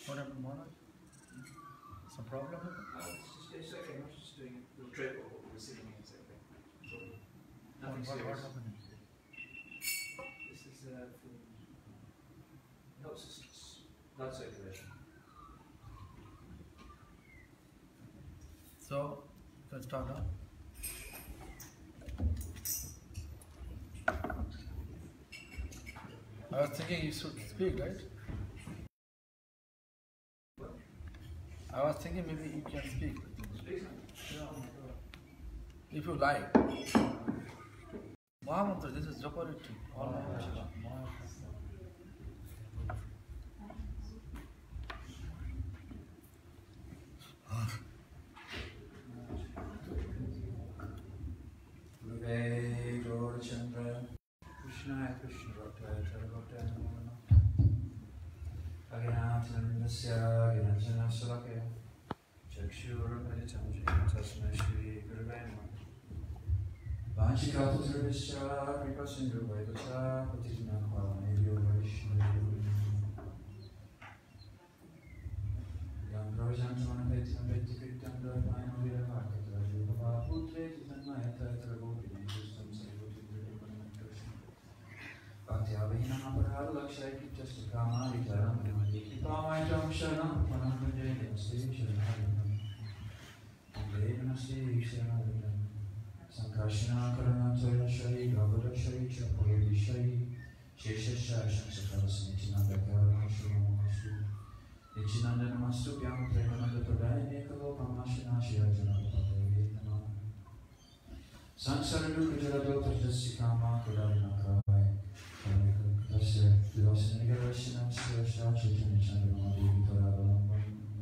What happened, Maharaj? Some problem with it? It's okay, I'm just doing a little trip of what we were sitting in, it's okay. So, nothing What serious. happened? This is helps us blood circulation. So, let's start now. I was thinking you should speak, right? What? I was thinking maybe you can speak. Speak something? Yeah. If you like. Mahamantra, this is Jokoriti. All Mahamantra. Gurave Gaurachandra Krishnaya Krishna Bhaktaya Charabhaktaya Namo Namaha Agnanatinandasya Gnanjana Salakaya Chakshurapaditam Jayam Tasmai Shri Gurave Namaha Vanchikaputravishya Kripasindhu Vaidvacha Patitina Pavanebhyo Vaishnavyo Yam Prajantam Vetam Vetikritam Dharmayam Viravakata Yubhava Putre Titanmayata Tarabhopine Justam Saivoti Virupanam Krishna Bhakti-avahina Aparada Lakshaya Kitasta Kama Vitaram Namayi Kipamaitam Sharanam Panam Vijay Namaste Sharanam Vijay Namaste Sharanam Sankarshana Karana Toya Shari Gavada Shari Chapoya Shari Shesha Shashan Sakavasani Tinanda Karana Shurama Masu Nichinanda Namastu Pyam Premananda Pradaya Nekalo Pamashana Shirajana Padaye Nama Sansara Dukkha Jalado Tajasya Kodalina Kavai Tasya Vidasana Nigarashana Sirasha Chaitanya Chandana Devi Toravalamban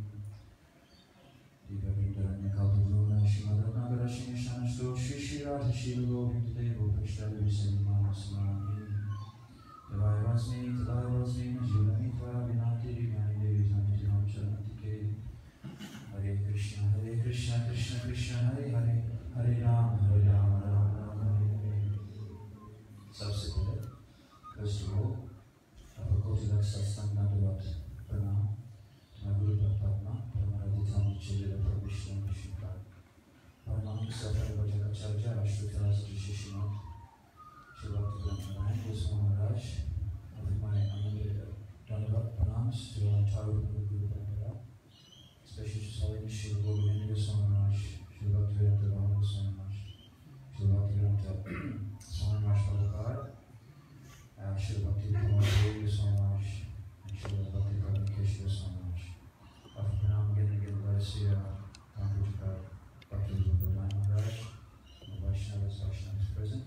Diva Vindaranya Kalpuruna Shimada Nagarashina Shanasto Shri Shri Radha Shiva Govinda Devo Prashtali Visamana Samani Devaya Vasmi Tadaya Vasmi Najulani Tvaya Vinati Divani Devi Zanijam Charanatike Hare Krishna Krishna Krishna Hare Hare Hare Ram Ram Ram Hare Hare. सबसे पहले first of all, आपको जिला सत्संग नंदवात प्रणाम मैं गुरु प्रतापना परमाराधिता मुझे प्रविष्ट निश्चित परमाणु सफल वचनाचार्य राष्ट्रदास Rishinath Shivakti Brahmanaya Goswami Maharaj, with my Dandavat pranams to our entire Guru Parampara, especially to Swami Shri Govinda Goswami Maharaj, Shivakti Vedanta Rama Goswami Maharaj, Shivakti Vedanta Swami Maharaj Prabhupada, Shivakti Kumar Goswami Maharaj, and Shivakti Karnikesh Goswami Maharaj. After pranam again and again, let us see Pankaj Bhakti Guru Maharaj, and Vaishnavas present.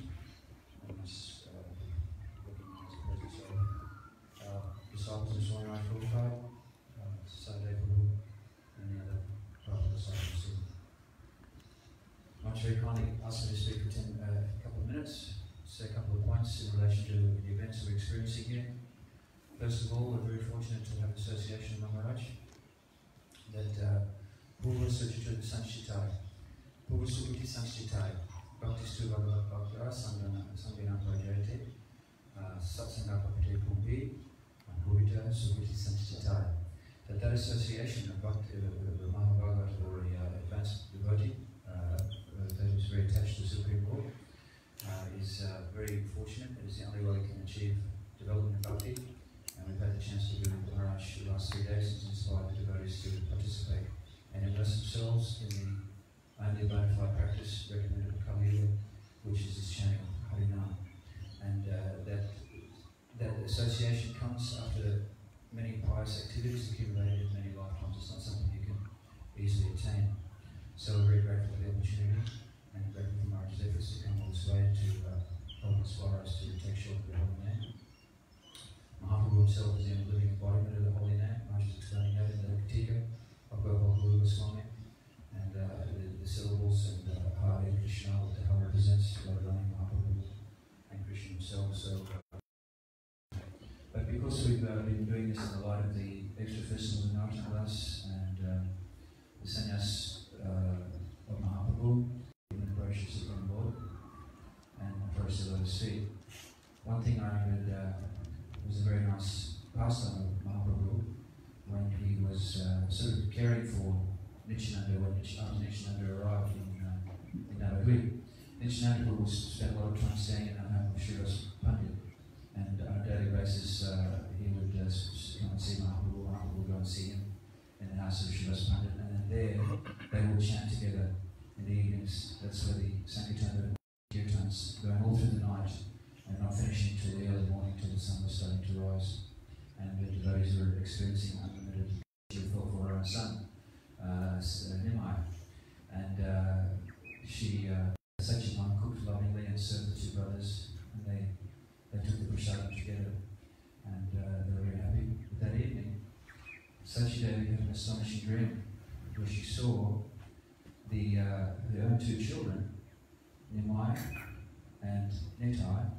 Disciples of Swami Maharaj Prabhupada, Sadhguru Prabhu, and the other Prabhupada disciples. Maharaj very kindly asked me to speak for a couple of minutes, say a couple of points in relation to the events we're experiencing here. First of all, we're very fortunate to have an association with Maharaj that Purva Sujita Sanchitai, Purva Sujita Sanchitai, Bhaktistu Bhagavat Bhaktara Sangana Vajayate Satsangapapate Pumbi and Purita Sukiti Sanchitai. That association of Bhakti, the Mahabhagat or the advanced devotee that is very attached to the Supreme Lord is very fortunate. It is the only way we can achieve development of Bhakti, and we've had the chance to do it with Maharaj the last 3 days and inspired the devotees to participate and immerse themselves in the only bona fide practice recommended by Kali Yuga, which is this chanting of Harinam. And that association comes after many pious activities accumulated in many lifetimes. It's not something you can easily attain. So we're very grateful for the opportunity and grateful for Maharaj's efforts to come all this way to help inspire us to take shelter of the holy name. Mahaprabhu himself is the living embodiment of the holy name. Maharaj is explaining that in the Katika of Gopal Goswami. And the syllables and Hare Krishna, what the Hare represents, Radharani Mahaprabhu and Krishna himself. So, but because we've been doing this in the light of the extra festivals in Nartana Class and the sannyas of Mahaprabhu, in the approach to Supreme Lord and approach to Lotus feet, one thing I remembered was a very nice pastime of Mahaprabhu when he was caring for Nichinanda when Nichinanda arrived in Navagiri. Nichinanda would spend a lot of time staying in the home of Srivas Pandit, and on a daily basis he would come and see Mahaprabhu. Mahaprabhu would go and see him in the house of Srivas Pandit, and then there they would chant together in the evenings. That's where the Sankirtan kirtans going all through the night and not finishing till the early morning, till the sun was starting to rise. And the devotees were experiencing unlimited felt for her own son, Nimai. And Sachiman cooked lovingly and served the two brothers, and they took the prasadam together, and they were very happy. But that evening, Sachidevi had an astonishing dream where she saw her own two children, Nimai and Nitai,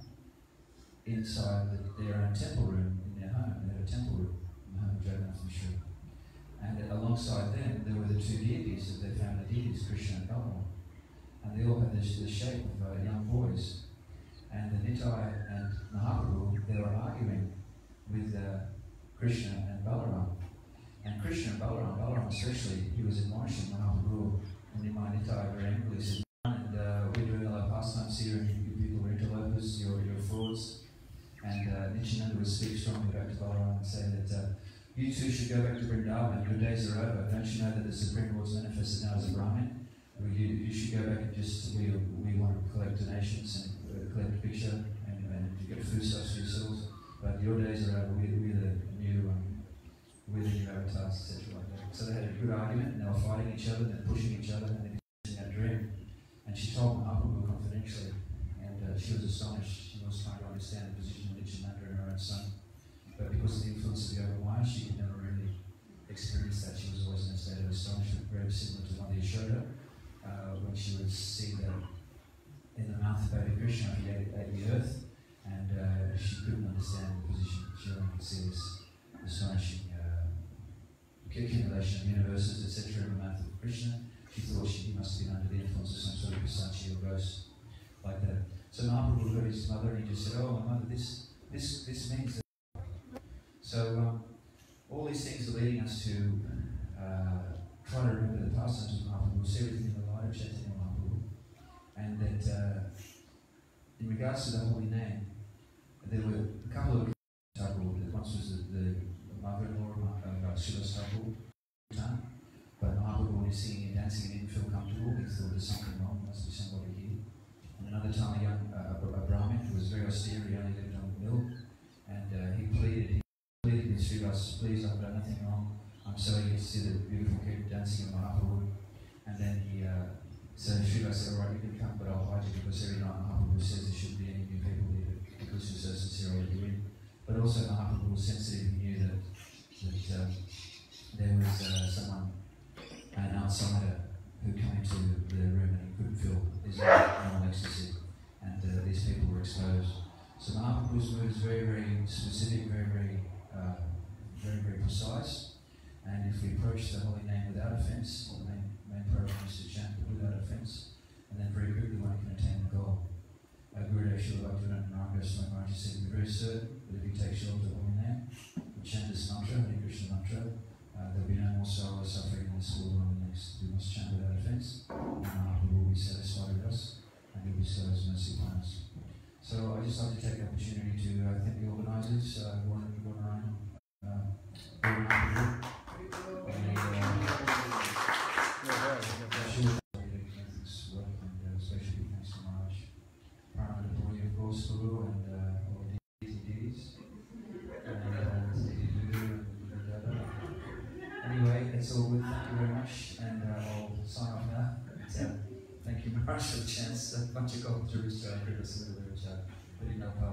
inside their own temple room in their home. They had a temple room in the home of Jagannath Mishra. And alongside them, there were the two deities that they found, the deities, Krishna and Balaram. And they all had the shape of young boys. And the Nitai and Mahaprabhu, they were arguing with Krishna and Balaram. And Krishna and Balaram especially, he was admonishing Mahaprabhu and Nimai Nitai very angrily. He said, and we're doing all our pastimes here, and you people are interlopers, you're frauds. And Nichinanda would speak strongly back to Balaram and say that you two should go back to Vrindavan, your days are over. Don't you know that the Supreme Lord's manifested now as a Brahmin? You should go back and we want to collect donations and collect a picture and get food stuffs for yourselves. But your days are over, we're the new avatars, etc. like that. So they had a good argument, and they were fighting each other, and pushing each other, and then in that dream. And she told Mahaprabhu confidentially, and she was astonished. She was trying to understand the position of Nichinanda and her own son. But because of the influence of the Yoga Maya, she could never really experience that. She was always in a state of astonishment, very similar to Mother Yashoda, when she would see that in the mouth of baby Krishna, he ate the earth, and she couldn't understand the position. She only could see this astonishing accumulation of universes, etc., in the mouth of Krishna. She thought he must have been under the influence of some sort of Pisachi or ghost like that. So Mahaprabhu heard his mother, and he just said, "Oh, my mother, this means that." So all these things are leading us to try to remember the pastimes of Mahaprabhu, see everything in the light of Chaitanya Mahaprabhu, and that in regards to the holy name, there were a couple of Thakur. Once was the mother-in-law of Srivas Thakur, but Mahaprabhu, when he's singing and dancing, he didn't feel comfortable. He thought there's something wrong, must be somebody here. And another time, a Brahmin who was very austere, he only lived on milk, and he pleaded with Srivas, "Please, I've done nothing wrong. I'm so eager to see the beautiful kid dancing in Mahaprabhu." And then so Srivas said, "All right, you can come, but I'll hide you, because every night Mahaprabhu says there shouldn't be any new people here, because you're so sincere all you in." But also Mahaprabhu was sensitive. He knew that there was someone, an outsider, who came into the room and he couldn't feel his normal ecstasy, and these people were exposed. So Mahaprabhu's mood is very, very specific, very, very precise. And if we approach the holy name without offence, the main program is to chant without offence, and then very quickly one can attain the goal. Gurudev Srila Bhaktivedanta Naranga Swami Maharaj said, "We're very certain that if you take shelter of the holy name, and chant this mantra, Hare Krishna mantra, there'll be no more sorrow or suffering in this world or in the next. We must chant without offence, and Mahaprabhu will be satisfied with us, and he'll bestow his mercy upon us." So I'd just like to take the opportunity to thank the organisers, Gordon especially thanks to Maharaj, Paramita, of course, Guru, and all the deities, Anyway, that's all good. Thank you very much, and I'll sign off now. Thank you, Maharaj, for the chance. A bunch of gold to restore, which I didn't know.